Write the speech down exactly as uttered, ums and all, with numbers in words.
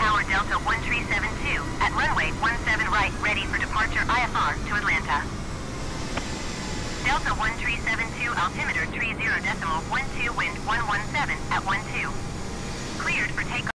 Tower Delta one three seven two at runway one